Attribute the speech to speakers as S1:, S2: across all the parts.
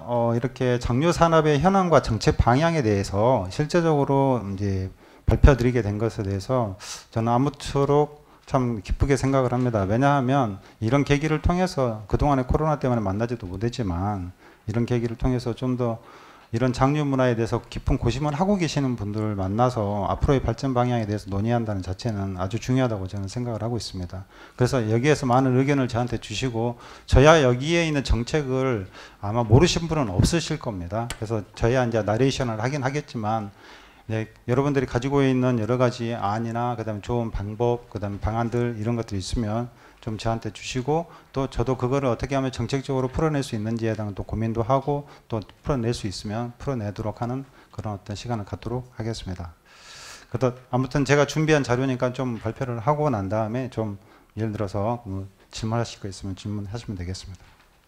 S1: 이렇게 장류 산업의 현황과 정책 방향에 대해서 실제적으로 이제 발표드리게 된 것에 대해서 저는 아무쪼록 참 기쁘게 생각을 합니다. 왜냐하면 이런 계기를 통해서 그동안에 코로나 때문에 만나지도 못했지만 이런 계기를 통해서 좀 더 이런 장류 문화에 대해서 깊은 고심을 하고 계시는 분들을 만나서 앞으로의 발전 방향에 대해서 논의한다는 자체는 아주 중요하다고 저는 생각을 하고 있습니다. 그래서 여기에서 많은 의견을 저한테 주시고 저야 여기에 있는 정책을 아마 모르신 분은 없으실 겁니다. 그래서 저야 이제 나레이션을 하긴 하겠지만 네, 여러분들이 가지고 있는 여러 가지 안이나 그다음에 좋은 방법, 그다음에 방안들 이런 것들이 있으면 좀 저한테 주시고 또 저도 그거를 어떻게 하면 정책적으로 풀어낼 수 있는지에 대한 또 고민도 하고 또 풀어낼 수 있으면 풀어내도록 하는 그런 어떤 시간을 갖도록 하겠습니다. 그래도 아무튼 제가 준비한 자료니까 좀 발표를 하고 난 다음에 좀 예를 들어서 질문하실 거 있으면 질문하시면 되겠습니다.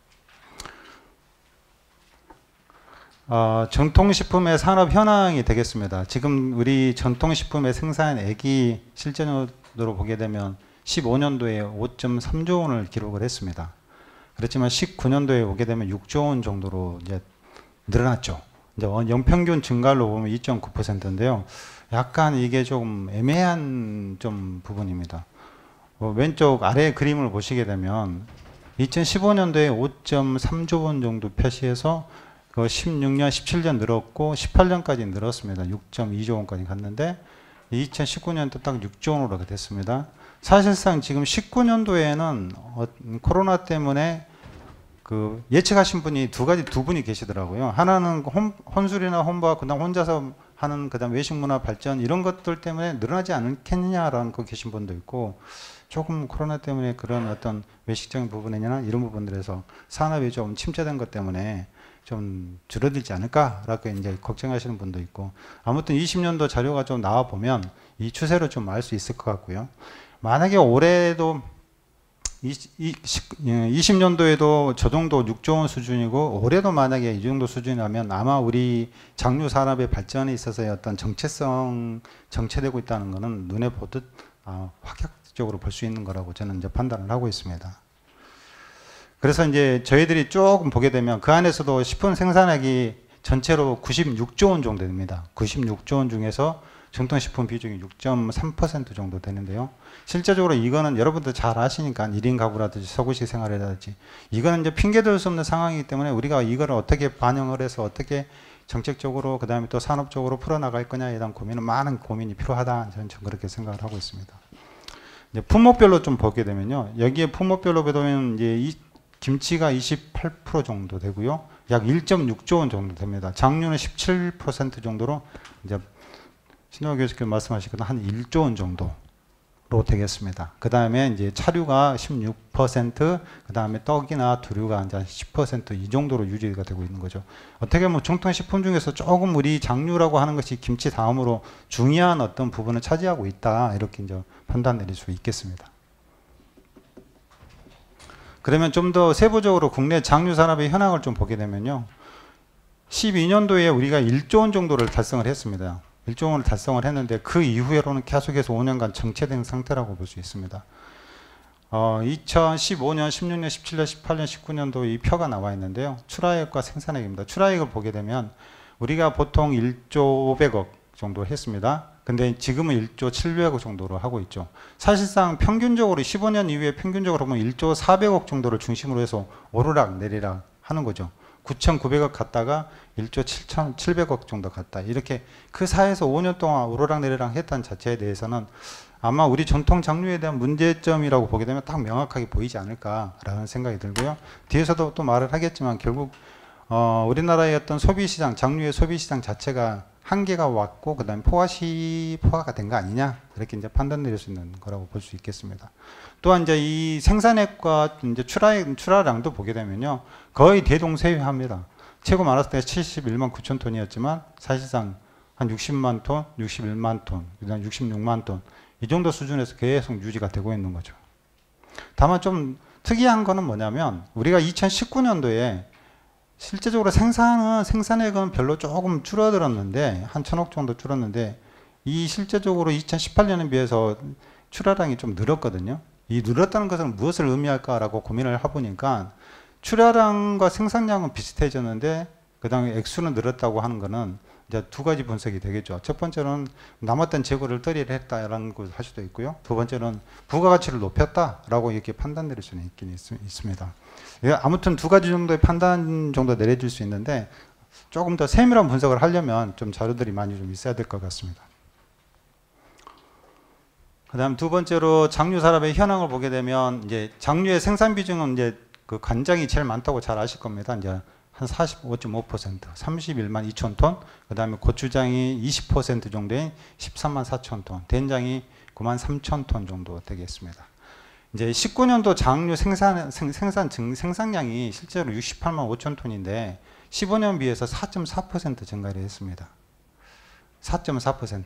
S1: 전통식품의 산업 현황이 되겠습니다. 지금 우리 전통식품의 생산액이 실제로 보게 되면 15년도에 5.3조 원을 기록을 했습니다. 그렇지만 19년도에 오게 되면 6조 원 정도로 이제 늘어났죠. 이제 연평균 증가율로 보면 2.9%인데요. 약간 이게 좀 애매한 좀 부분입니다. 왼쪽 아래 그림을 보시게 되면 2015년도에 5.3조 원 정도 표시해서 16년, 17년 늘었고 18년까지 늘었습니다. 6.2조 원까지 갔는데 2019년도 딱 6조 원으로 됐습니다. 사실상 지금 19년도에는 코로나 때문에 예측하신 분이 두 분이 계시더라고요. 하나는 혼술이나 혼밥, 그다음 혼자서 하는 그다음 외식 문화 발전 이런 것들 때문에 늘어나지 않겠느냐라는 거 계신 분도 있고 조금 코로나 때문에 그런 어떤 외식적인 부분이나 이런 부분들에서 산업이 좀 침체된 것 때문에 좀 줄어들지 않을까라고 이제 걱정하시는 분도 있고 아무튼 20년도 자료가 좀 나와 보면 이 추세를 좀 알 수 있을 것 같고요. 만약에 올해도 20년도에도 저 정도 6조 원 수준이고 올해도 만약에 이 정도 수준이라면 아마 우리 장류 산업의 발전에 있어서의 어떤 정체되고 있다는 것은 눈에 보듯 확약적으로 볼 수 있는 거라고 저는 이제 판단을 하고 있습니다. 그래서 이제 저희들이 조금 보게 되면 그 안에서도 식품 생산액이 전체로 96조 원 정도 됩니다. 96조 원 중에서 전통식품 비중이 6.3% 정도 되는데요. 실제적으로 이거는 여러분들 잘 아시니까 1인 가구라든지 서구식 생활이라든지 이거는 이제 핑계댈 수 없는 상황이기 때문에 우리가 이거를 어떻게 반영을 해서 어떻게 정책적으로 그 다음에 또 산업적으로 풀어나갈 거냐에 대한 고민은 많은 고민이 필요하다. 저는 그렇게 생각을 하고 있습니다. 이제 품목별로 좀 보게 되면요. 여기에 품목별로 보면 이제 김치가 28% 정도 되고요. 약 1.6조 원 정도 됩니다. 장류는 17% 정도로 이제 신동엽 교수께서 말씀하시거든 한 1조 원 정도로 되겠습니다. 그 다음에 이제 차류가 16%, 그 다음에 떡이나 두류가 이제 10% 이 정도로 유지가 되고 있는 거죠. 어떻게 보면 전통식품 중에서 조금 우리 장류라고 하는 것이 김치 다음으로 중요한 어떤 부분을 차지하고 있다. 이렇게 이제 판단 내릴 수 있겠습니다. 그러면 좀 더 세부적으로 국내 장류 산업의 현황을 좀 보게 되면요. 12년도에 우리가 1조 원 정도를 달성을 했습니다. 1조 원을 달성을 했는데 그 이후로는 계속해서 5년간 정체된 상태라고 볼 수 있습니다. 2015년, 16년, 17년, 18년, 19년도 이 표가 나와 있는데요. 출하액과 생산액입니다. 출하액을 보게 되면 우리가 보통 1조 500억 정도 했습니다. 근데 지금은 1조 700억 정도로 하고 있죠. 사실상 평균적으로 15년 이후에 평균적으로 보면 1조 400억 정도를 중심으로 해서 오르락 내리락 하는 거죠. 9,900억 갔다가 1조 7,700억 정도 갔다. 이렇게 그 사이에서 5년 동안 오르락 내리락 했다는 자체에 대해서는 아마 우리 전통 장류에 대한 문제점이라고 보게 되면 딱 명확하게 보이지 않을까라는 생각이 들고요. 뒤에서도 또 말을 하겠지만 결국 우리나라의 어떤 소비시장, 장류의 소비시장 자체가 한계가 왔고 그 다음에 포화가 된 거 아니냐 이렇게 이제 판단 내릴 수 있는 거라고 볼 수 있겠습니다. 또한 이제 이 생산액과 이제 출하량도 보게 되면요 거의 대동소이합니다. 최고 많았을 때 71만 9천 톤이었지만 사실상 한 60만 톤, 61만 톤, 그다음 66만 톤 이 정도 수준에서 계속 유지가 되고 있는 거죠. 다만 좀 특이한 거는 뭐냐면 우리가 2019년도에 실제적으로 생산액은 별로 조금 줄어들었는데 한 1,000억 정도 줄었는데 이 실제적으로 2018년에 비해서 출하량이 좀 늘었거든요. 이 늘었다는 것은 무엇을 의미할까라고 고민을 해보니까 출하량과 생산량은 비슷해졌는데 그 다음에 액수는 늘었다고 하는 거는 이제 두 가지 분석이 되겠죠. 첫 번째는 남았던 재고를 떨이를 했다라는 것을 할 수도 있고요. 두 번째는 부가가치를 높였다라고 이렇게 판단 내릴 수는 있긴 있습니다. 아무튼 두 가지 정도의 판단 정도 내려질 수 있는데 조금 더 세밀한 분석을 하려면 좀 자료들이 많이 좀 있어야 될 것 같습니다. 그 다음 두 번째로 장류 산업의 현황을 보게 되면 이제 장류의 생산 비중은 이제 그 간장이 제일 많다고 잘 아실 겁니다. 이제 한 45.5%, 31만 2천 톤, 그 다음에 고추장이 20% 정도인 13만 4천 톤, 된장이 9만 3천 톤 정도 되겠습니다. 이제 19년도 장류 생산량이 실제로 68만 5천 톤인데 15년 비해서 4.4% 증가를 했습니다. 4.4%.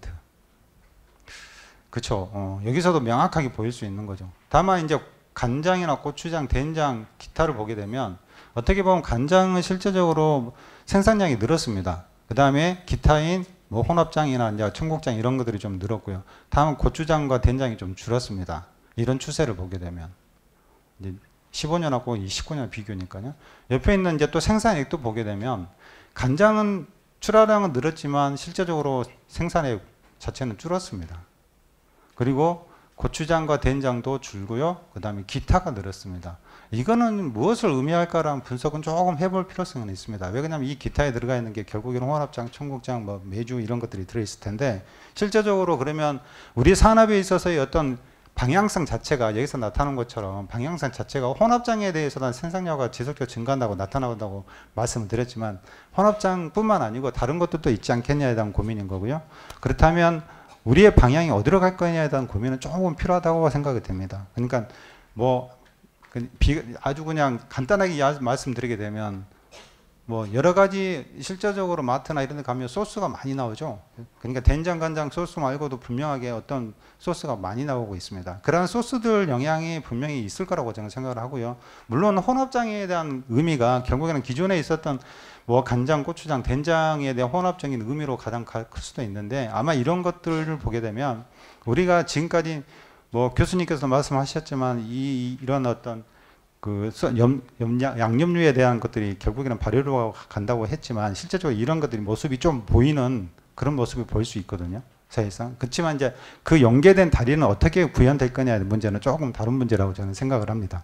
S1: 그렇죠. 여기서도 명확하게 보일 수 있는 거죠. 다만 이제 간장이나 고추장, 된장, 기타를 보게 되면 어떻게 보면 간장은 실제적으로 생산량이 늘었습니다. 그 다음에 기타인 뭐 혼합장이나 이제 청국장 이런 것들이 좀 늘었고요. 다음은 고추장과 된장이 좀 줄었습니다. 이런 추세를 보게 되면 이제 15년하고 19년 비교니까요. 옆에 있는 이제 또 생산액도 보게 되면 간장은 출하량은 늘었지만 실제적으로 생산액 자체는 줄었습니다. 그리고 고추장과 된장도 줄고요. 그 다음에 기타가 늘었습니다. 이거는 무엇을 의미할까라는 분석은 조금 해볼 필요성은 있습니다. 왜 그러냐면 이 기타에 들어가 있는 게 결국에는 혼합장, 청국장, 뭐 메주 이런 것들이 들어있을 텐데 실제적으로 그러면 우리 산업에 있어서의 어떤 방향성 자체가 여기서 나타난 것처럼 방향성 자체가 혼합장에 대해서는 생산량가 지속적으로 증가한다고 나타나고 말씀을 드렸지만 혼합장뿐만 아니고 다른 것들도 있지 않겠냐에 대한 고민인 거고요. 그렇다면 우리의 방향이 어디로 갈 거냐에 대한 고민은 조금 필요하다고 생각이 됩니다. 그러니까 뭐 아주 그냥 간단하게 말씀드리게 되면 뭐 여러 가지 실제적으로 마트나 이런 데 가면 소스가 많이 나오죠. 그러니까 된장, 간장 소스 말고도 분명하게 어떤 소스가 많이 나오고 있습니다. 그러한 소스들 영향이 분명히 있을 거라고 저는 생각을 하고요. 물론 혼합장에 대한 의미가 결국에는 기존에 있었던 뭐 간장, 고추장, 된장에 대한 혼합적인 의미로 가장 클 수도 있는데 아마 이런 것들을 보게 되면 우리가 지금까지 뭐 교수님께서 말씀하셨지만 이런 어떤 그 양념류에 대한 것들이 결국에는 발효로 간다고 했지만 실제적으로 이런 것들이 모습이 좀 보이는 그런 모습이 보일 수 있거든요. 사실상. 그렇지만 이제 그 연계된 다리는 어떻게 구현될 거냐의 문제는 조금 다른 문제라고 저는 생각을 합니다.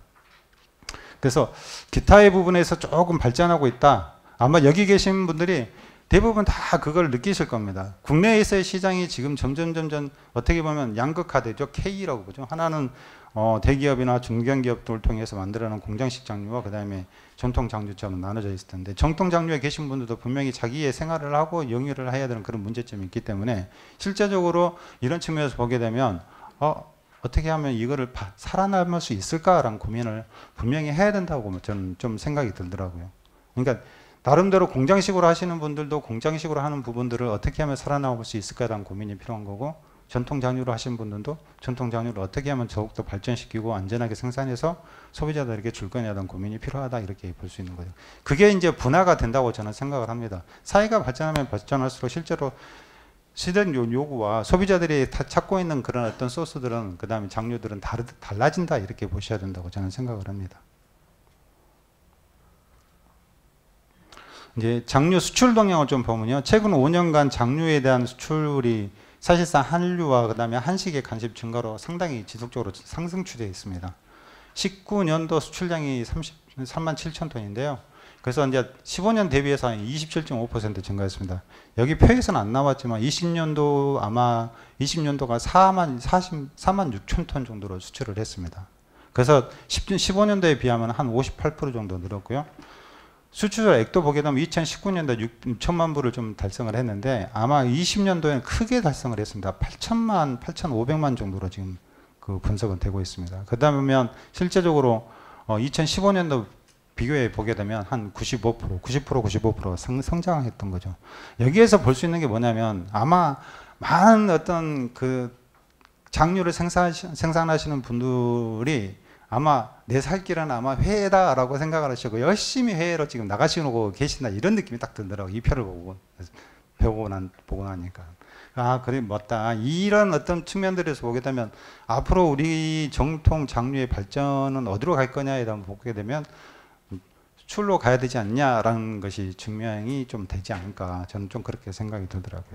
S1: 그래서 기타의 부분에서 조금 발전하고 있다. 아마 여기 계신 분들이 대부분 다 그걸 느끼실 겁니다. 국내에서의 시장이 지금 점점 어떻게 보면 양극화되죠. K라고 보죠. 하나는 대기업이나 중견기업들을 통해서 만들어놓은 공장식 장류와 그 다음에 전통 장류처럼 나눠져 있을 텐데 정통 장류에 계신 분들도 분명히 자기의 생활을 하고 영위를 해야 되는 그런 문제점이 있기 때문에 실제적으로 이런 측면에서 보게 되면 어떻게 하면 이거를 살아남을 수 있을까라는 고민을 분명히 해야 된다고 저는 좀 생각이 들더라고요. 그러니까 나름대로 공장식으로 하시는 분들도 공장식으로 하는 부분들을 어떻게 하면 살아남을 수 있을까에 대한 고민이 필요한 거고 전통 장류로 하시는 분들도 전통 장류를 어떻게 하면 더욱더 발전시키고 안전하게 생산해서 소비자들에게 줄 거냐에 대한 고민이 필요하다 이렇게 볼 수 있는 거죠. 그게 이제 분화가 된다고 저는 생각을 합니다. 사회가 발전하면 발전할수록 실제로 시대 요구와 소비자들이 찾고 있는 그런 어떤 소스들은 그 다음에 장류들은 달라진다 이렇게 보셔야 된다고 저는 생각을 합니다. 이제 장류 수출 동향을 좀 보면요. 최근 5년간 장류에 대한 수출이 사실상 한류와 그 다음에 한식의 관심 증가로 상당히 지속적으로 상승 추세에 있습니다. 19년도 수출량이 33만 7천 톤인데요. 그래서 이제 15년 대비해서 27.5% 증가했습니다. 여기 표에서는 안 나왔지만 20년도 아마 20년도가 4만 6천 톤 정도로 수출을 했습니다. 그래서 15년도에 비하면 한 58% 정도 늘었고요. 수출액도 보게 되면 2019년도 6천만 부를 좀 달성을 했는데 아마 20년도에는 크게 달성을 했습니다. 8,500만 정도로 지금 그 분석은 되고 있습니다. 그 다음에 보면 실제적으로 2015년도 비교해 보게 되면 한 90% 성장했던 거죠. 여기에서 볼 수 있는 게 뭐냐면 아마 많은 어떤 그 장류를 생산하시는 분들이 아마 내 살 길은 아마 회다라고 생각을 하시고 열심히 회로 지금 나가시고 계신다 이런 느낌이 딱 들더라고요. 이 표를 보고 나니까. 아, 그래, 맞다. 이런 어떤 측면들에서 보게 되면 앞으로 우리 정통 장류의 발전은 어디로 갈 거냐에 대한 보게 되면 수출로 가야 되지 않냐라는 것이 증명이 좀 되지 않을까, 저는 좀 그렇게 생각이 들더라고요.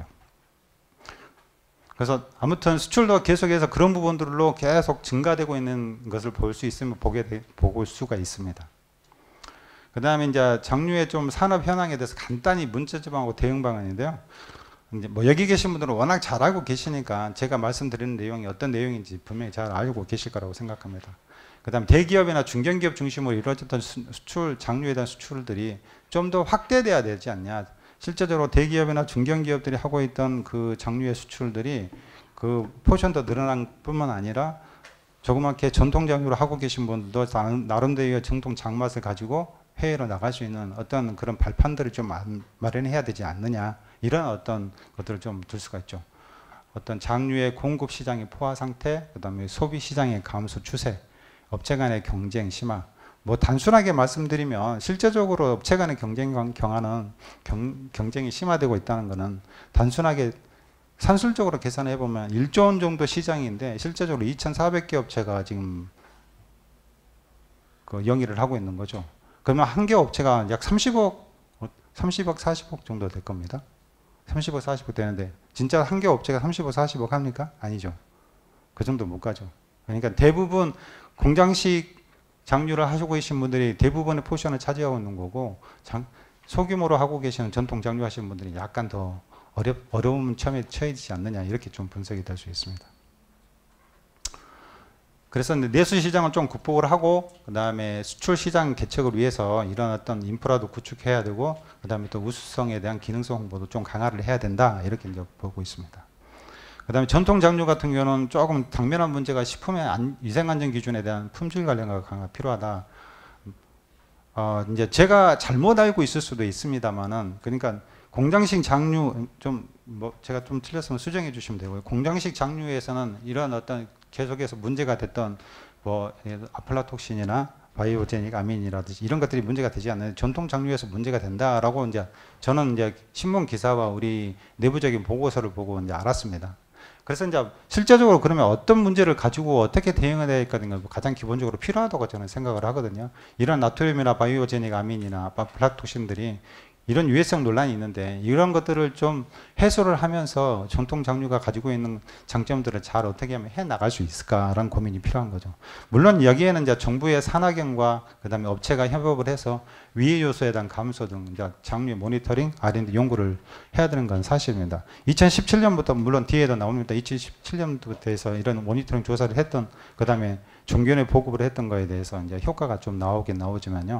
S1: 그래서 아무튼 수출도 계속해서 그런 부분들로 계속 증가되고 있는 것을 볼 수 있으면 보고 수가 있습니다. 그 다음에 이제 장류의 좀 산업 현황에 대해서 간단히 문제점하고 대응 방안인데요. 이제 뭐 여기 계신 분들은 워낙 잘 알고 계시니까 제가 말씀드리는 내용이 어떤 내용인지 분명히 잘 알고 계실 거라고 생각합니다. 그 다음에 대기업이나 중견기업 중심으로 이루어졌던 수출, 장류에 대한 수출들이 좀 더 확대돼야 되지 않냐. 실제적으로 대기업이나 중견기업들이 하고 있던 그 장류의 수출들이 그 포션도 늘어난 뿐만 아니라 조그맣게 전통 장류로 하고 계신 분들도 나름대로의 정통 장맛을 가지고 해외로 나갈 수 있는 어떤 그런 발판들을 좀 마련해야 되지 않느냐, 이런 어떤 것들을 좀 둘 수가 있죠. 어떤 장류의 공급 시장의 포화 상태, 그 다음에 소비 시장의 감소 추세, 업체 간의 경쟁 심화. 뭐 단순하게 말씀드리면 실제적으로 업체 간의 경쟁이 심화되고 있다는 것은 단순하게 산술적으로 계산해 보면 1조 원 정도 시장인데 실제적으로 2,400개 업체가 지금 그 영위를 하고 있는 거죠. 그러면 한 개 업체가 약 30억, 40억 정도 될 겁니다. 30억, 40억 되는데 진짜 한 개 업체가 30억, 40억 합니까? 아니죠. 그 정도 못 가죠. 그러니까 대부분 공장식 장류를 하시고 계신 분들이 대부분의 포션을 차지하고 있는 거고, 소규모로 하고 계시는 전통 장류 하시는 분들이 약간 더 어려운 처음에 처해지지 않느냐, 이렇게 좀 분석이 될 수 있습니다. 그래서 내수 시장을 좀 극복을 하고, 그 다음에 수출 시장 개척을 위해서 이런 어떤 인프라도 구축해야 되고, 그 다음에 또 우수성에 대한 기능성 홍보도 좀 강화를 해야 된다, 이렇게 이제 보고 있습니다. 그 다음에 전통 장류 같은 경우는 조금 당면한 문제가 식품의 위생안전 기준에 대한 품질 관련과 강화가 필요하다. 이제 제가 잘못 알고 있을 수도 있습니다만은, 그러니까 공장식 장류 제가 좀 틀렸으면 수정해 주시면 되고요. 공장식 장류에서는 이런 어떤 계속해서 문제가 됐던 뭐 아플라톡신이나 바이오제닉 아민이라든지 이런 것들이 문제가 되지 않는 전통 장류에서 문제가 된다라고 이제 저는 이제 신문 기사와 우리 내부적인 보고서를 보고 이제 알았습니다. 그래서 이제 실제적으로 그러면 어떤 문제를 가지고 어떻게 대응해야 될까가 가장 기본적으로 필요하다고 저는 생각을 하거든요. 이런 나트륨이나 바이오제닉 아민이나 아플라톡신들이 이런 유해성 논란이 있는데 이런 것들을 좀 해소를 하면서 전통 장류가 가지고 있는 장점들을 잘 어떻게 하면 해 나갈 수 있을까라는 고민이 필요한 거죠. 물론 여기에는 이제 정부의 산학연과 그다음에 업체가 협업을 해서 위해 요소에 대한 감소 등 이제 장류 모니터링, R&D 연구를 해야 되는 건 사실입니다. 2017년부터 물론 뒤에도 나옵니다. 2017년부터 해서 이런 모니터링 조사를 했던, 그다음에 종견에 보급을 했던 거에 대해서 이제 효과가 좀 나오긴 나오지만요.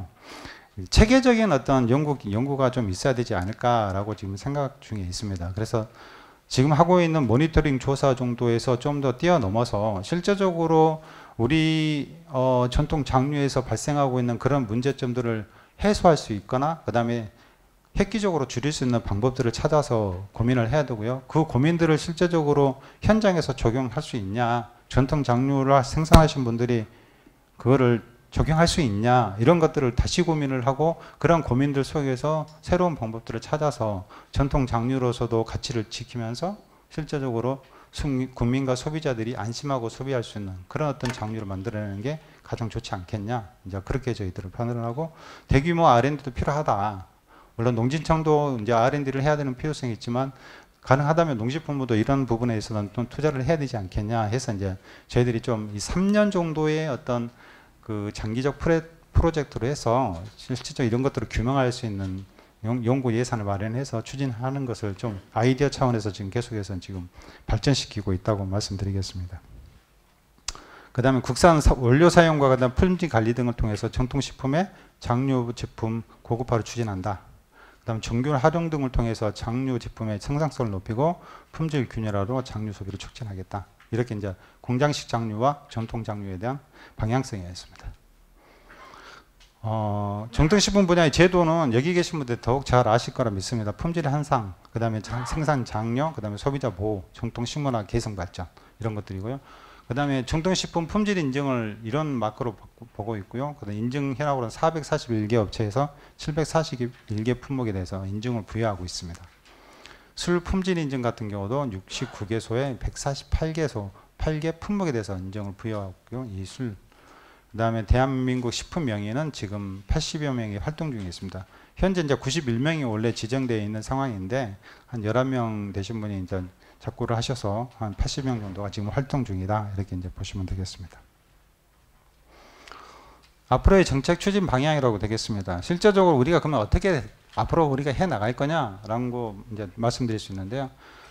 S1: 체계적인 어떤 연구가 좀 있어야 되지 않을까라고 지금 생각 중에 있습니다. 그래서 지금 하고 있는 모니터링 조사 정도에서 좀 더 뛰어넘어서 실제적으로 우리 전통 장류에서 발생하고 있는 그런 문제점들을 해소할 수 있거나 그 다음에 획기적으로 줄일 수 있는 방법들을 찾아서 고민을 해야 되고요. 그 고민들을 실제적으로 현장에서 적용할 수 있냐, 전통 장류를 생산하신 분들이 그거를 적용할 수 있냐, 이런 것들을 다시 고민을 하고 그런 고민들 속에서 새로운 방법들을 찾아서 전통 장류로서도 가치를 지키면서 실제적으로 국민과 소비자들이 안심하고 소비할 수 있는 그런 어떤 장류를 만들어내는 게 가장 좋지 않겠냐, 이제 그렇게 저희들을 판단을 하고, 대규모 R&D도 필요하다. 물론 농진청도 이제 R&D를 해야 되는 필요성이 있지만 가능하다면 농식품부도 이런 부분에 있어서는 좀 투자를 해야 되지 않겠냐 해서 이제 저희들이 좀 이 3년 정도의 어떤 그 장기적 프로젝트로 해서 실질적으로 이런 것들을 규명할 수 있는 연구 예산을 마련해서 추진하는 것을 좀 아이디어 차원에서 지금 계속해서 지금 발전시키고 있다고 말씀드리겠습니다. 그 다음에 국산 원료 사용과 그다음 품질 관리 등을 통해서 전통식품의 장류 제품 고급화를 추진한다. 그 다음 정균 활용 등을 통해서 장류 제품의 생산성을 높이고 품질 균열화로 장류 소비를 촉진하겠다. 이렇게 이제 공장식 장류와 전통 장류에 대한 방향성이 있습니다. 정통식품 분야의 제도는 여기 계신 분들 더욱 잘 아실 거라 믿습니다. 품질 향상, 그 다음에 생산 장려, 그 다음에 소비자 보호, 정통식문화 개성 발전, 이런 것들이고요. 그 다음에 정통식품 품질 인증을 이런 마크로 보고 있고요. 그 다음에 인증 현황으로는 441개 업체에서 741개 품목에 대해서 인증을 부여하고 있습니다. 술 품질 인증 같은 경우도 69개소에 148개소, 8개 품목에 대해서 인정을 부여하고요. 이 술. 그다음에 대한민국 식품명의는 지금 80여 명이 활동 중에 있습니다. 현재 이제 91명이 원래 지정되어 있는 상황인데 한 11명 되신 분이 이제 작고를 하셔서 한 80명 정도가 지금 활동 중이다. 이렇게 이제 보시면 되겠습니다. 앞으로의 정책 추진 방향이라고 되겠습니다. 실제적으로 우리가 그러면 어떻게 앞으로 우리가 해 나갈 거냐라는 거 이제 말씀드릴 수 있는데요.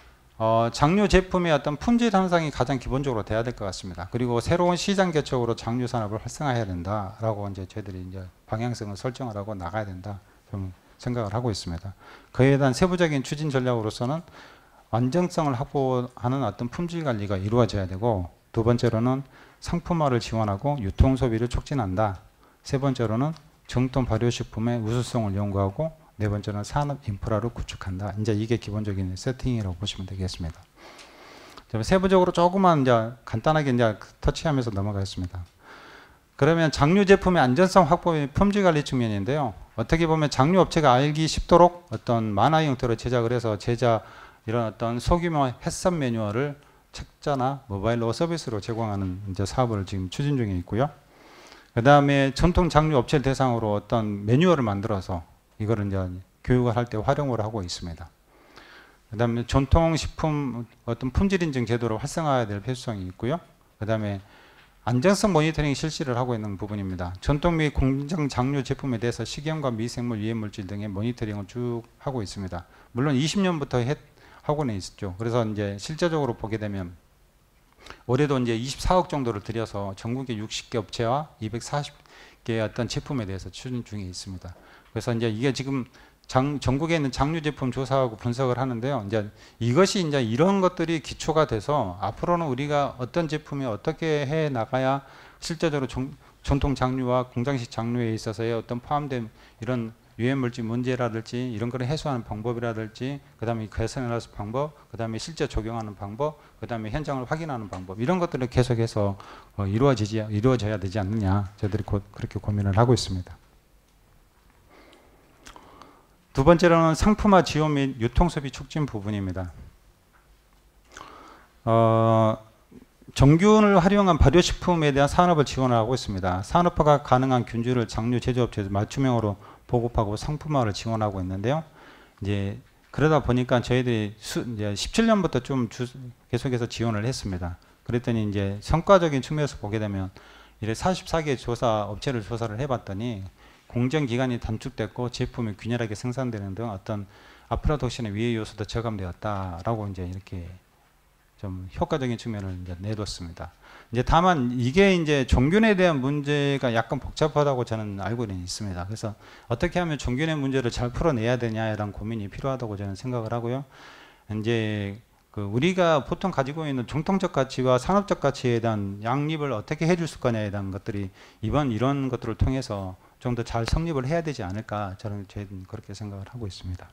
S1: 장류 제품의 어떤 품질 향상이 가장 기본적으로 돼야 될 것 같습니다. 그리고 새로운 시장 개척으로 장류 산업을 활성화해야 된다라고 이제 저희들이 이제 방향성을 설정을 하고 나가야 된다 좀 생각을 하고 있습니다. 그에 대한 세부적인 추진 전략으로서는 안정성을 확보하는 어떤 품질 관리가 이루어져야 되고, 두 번째로는 상품화를 지원하고 유통 소비를 촉진한다. 세 번째로는 정통 발효식품의 우수성을 연구하고, 네 번째는 산업 인프라를 구축한다. 이제 이게 기본적인 세팅이라고 보시면 되겠습니다. 세부적으로 조금만 이제 간단하게 이제 터치하면서 넘어가겠습니다. 그러면 장류 제품의 안전성 확보의 품질 관리 측면인데요. 어떻게 보면 장류 업체가 알기 쉽도록 어떤 만화 형태로 제작을 해서 이런 어떤 소규모 해썹 매뉴얼을 책자나 모바일로 서비스로 제공하는 이제 사업을 지금 추진 중에 있고요. 그 다음에 전통 장류 업체를 대상으로 어떤 매뉴얼을 만들어서 이거를 이제 교육을 할 때 활용을 하고 있습니다. 그 다음에 전통식품 어떤 품질 인증 제도를 활성화해야 될 필요성이 있고요. 그 다음에 안전성 모니터링 실시를 하고 있는 부분입니다. 전통 및 공장 장류 제품에 대해서 식염과 미생물, 유해물질 등의 모니터링을 쭉 하고 있습니다. 물론 20년부터 하고는 있었죠. 그래서 이제 실제적으로 보게 되면 올해도 이제 24억 정도를 들여서 전국의 60개 업체와 240개의 어떤 제품에 대해서 추진 중에 있습니다. 그래서 이제 이게 지금 전국에 있는 장류 제품 조사하고 분석을 하는데요. 이제 이것이 이제 이런 것들이 기초가 돼서 앞으로는 우리가 어떤 제품이 어떻게 해 나가야 실제적으로 전통 장류와 공장식 장류에 있어서의 어떤 포함된 이런 유해물질 문제라든지 이런 거를 해소하는 방법이라든지, 그 다음에 개선하는 방법, 그 다음에 실제 적용하는 방법, 그 다음에 현장을 확인하는 방법, 이런 것들을 계속해서 이루어져야 되지 않느냐, 저희들이 그렇게 고민을 하고 있습니다. 두 번째로는 상품화 지원 및 유통소비 촉진 부분입니다. 정균을 활용한 발효식품에 대한 산업을 지원을 하고 있습니다. 산업화가 가능한 균주를 장류 제조업체에서 맞춤형으로 보급하고 상품화를 지원하고 있는데요. 이제 그러다 보니까 저희들이 이제 17년부터 좀 계속해서 지원을 했습니다. 그랬더니 이제 성과적인 측면에서 보게 되면 이래 44개 업체를 조사를 해봤더니 공정 기간이 단축됐고 제품이 균열하게 생산되는 등 어떤 아프라독신의 위해 요소도 저감되었다라고 이제 이렇게 좀 효과적인 측면을 이제 내뒀습니다. 이제 다만 이게 이제 종균에 대한 문제가 약간 복잡하다고 저는 알고는 있습니다. 그래서 어떻게 하면 종균의 문제를 잘 풀어내야 되냐라는 고민이 필요하다고 저는 생각을 하고요. 이제 우리가 보통 가지고 있는 정통적 가치와 산업적 가치에 대한 양립을 어떻게 해줄 수 거냐에 대한 것들이 이런 것들을 통해서 좀 더 잘 성립을 해야 되지 않을까, 저는 그렇게 생각을 하고 있습니다.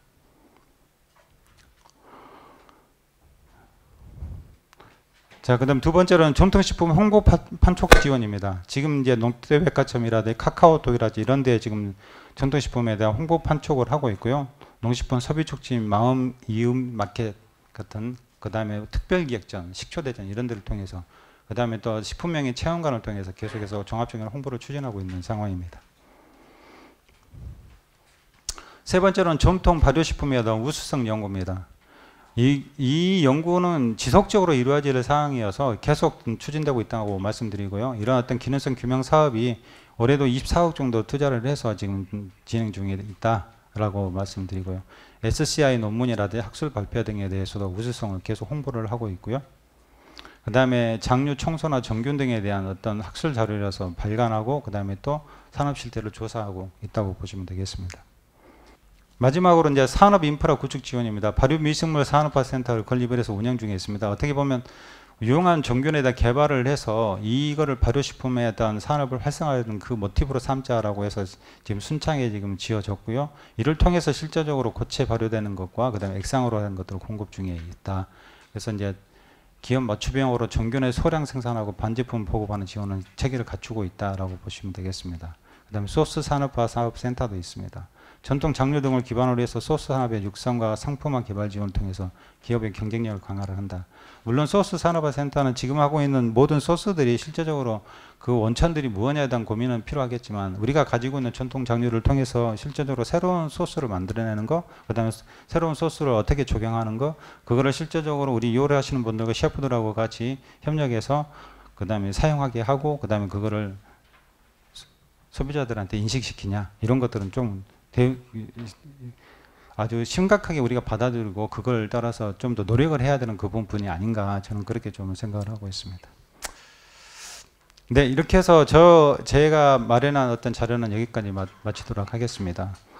S1: 자, 그다음 두 번째로는 전통식품 홍보 판촉 지원입니다. 지금 이제 롯데백화점이라든지 카카오톡이라든지 이런 데 지금 전통식품에 대한 홍보 판촉을 하고 있고요. 농식품 소비 촉진, 마음 이음 마켓 같은, 그다음에 특별기획전, 식초대전 이런 데를 통해서, 그다음에 또 식품명의 체험관을 통해서 계속해서 종합적인 홍보를 추진하고 있는 상황입니다. 세 번째로는 전통 발효식품에 대한 우수성 연구입니다. 이 연구는 지속적으로 이루어질 사항이어서 계속 추진되고 있다고 말씀드리고요. 이런 어떤 기능성 규명 사업이 올해도 24억 정도 투자를 해서 지금 진행 중에 있다라고 말씀드리고요. SCI 논문이라든지 학술 발표 등에 대해서도 우수성을 계속 홍보를 하고 있고요. 그 다음에 장류 청소나 정균 등에 대한 어떤 학술 자료라서 발간하고, 그 다음에 또 산업 실태를 조사하고 있다고 보시면 되겠습니다. 마지막으로 이제 산업 인프라 구축 지원입니다. 발효 미생물 산업화 센터를 건립을 해서 운영 중에 있습니다. 어떻게 보면 유용한 종균에다 개발을 해서 이거를 발효식품에 어떤 산업을 활성화하는 그 모티브로 삼자라고 해서 지금 순창에 지금 지어졌고요. 이를 통해서 실제적으로 고체 발효되는 것과 그다음에 액상으로 하는 것들을 공급 중에 있다. 그래서 이제 기업 맞춤형으로 종균의 소량 생산하고 반제품 보급하는 지원은 체계를 갖추고 있다라고 보시면 되겠습니다. 그다음에 소스 산업화 사업센터도 있습니다. 전통 장류 등을 기반으로 해서 소스 산업의 육성과 상품화 개발 지원을 통해서 기업의 경쟁력을 강화를 한다. 물론 소스 산업화 센터는 지금 하고 있는 모든 소스들이 실제적으로 그 원천들이 무엇냐에 대한 고민은 필요하겠지만 우리가 가지고 있는 전통 장류를 통해서 실제적으로 새로운 소스를 만들어내는 거, 그 다음에 새로운 소스를 어떻게 적용하는 거, 그거를 실제적으로 우리 요리하시는 분들과 셰프들하고 같이 협력해서 그 다음에 사용하게 하고 그 다음에 그거를 소비자들한테 인식시키냐, 이런 것들은 좀 아주 심각하게 우리가 받아들이고 그걸 따라서 좀 더 노력을 해야 되는 그 부분이 아닌가, 저는 그렇게 좀 생각을 하고 있습니다. 네, 이렇게 해서 제가 마련한 어떤 자료는 여기까지 마치도록 하겠습니다.